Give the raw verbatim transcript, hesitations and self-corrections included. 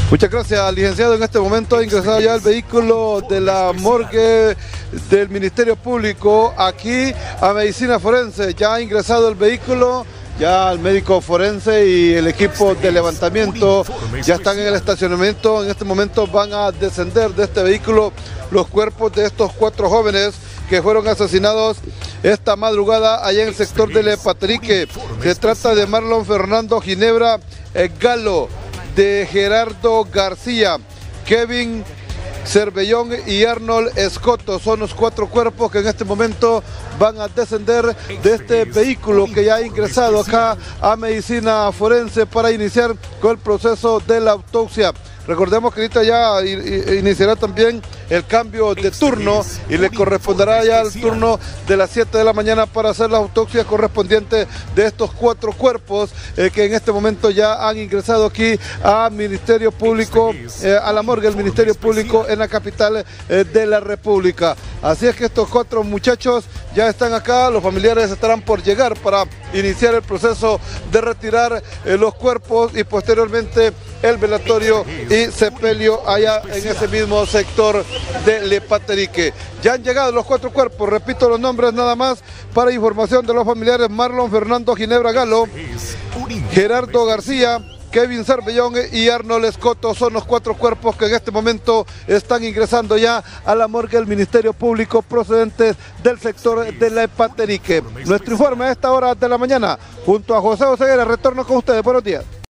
Muchas gracias, licenciado. En este momento ha ingresado ya el vehículo de la morgue del Ministerio Público aquí a Medicina Forense. Ya ha ingresado el vehículo, ya el médico forense y el equipo de levantamiento ya están en el estacionamiento. En este momento van a descender de este vehículo los cuerpos de estos cuatro jóvenes que fueron asesinados esta madrugada allá en el sector de Lepaterique. Se trata de Marlon Fernando Ginebra eh, Galo, de Gerardo García, Kevin Cervellón y Arnold Escoto. Son los cuatro cuerpos que en este momento van a descender de este vehículo que ya ha ingresado acá a Medicina Forense para iniciar con el proceso de la autopsia. Recordemos que ahorita ya iniciará también el cambio de turno y le corresponderá ya el turno de las siete de la mañana para hacer la autopsia correspondiente de estos cuatro cuerpos eh, que en este momento ya han ingresado aquí al Ministerio Público, eh, a la morgue del Ministerio Público en la capital eh, de la República. Así es que estos cuatro muchachos ya están acá, los familiares estarán por llegar para iniciar el proceso de retirar eh, los cuerpos y posteriormente el velatorio y sepelio allá en ese mismo sector de Lepaterique. Ya han llegado los cuatro cuerpos, repito los nombres nada más para información de los familiares: Marlon Fernando Ginebra Galo, Gerardo García, Kevin Cervellón y Arnold Escoto. Son los cuatro cuerpos que en este momento están ingresando ya a la morgue del Ministerio Público procedentes del sector de Lepaterique. Nuestro informe a esta hora de la mañana, junto a José Oseguera, retorno con ustedes. Buenos días.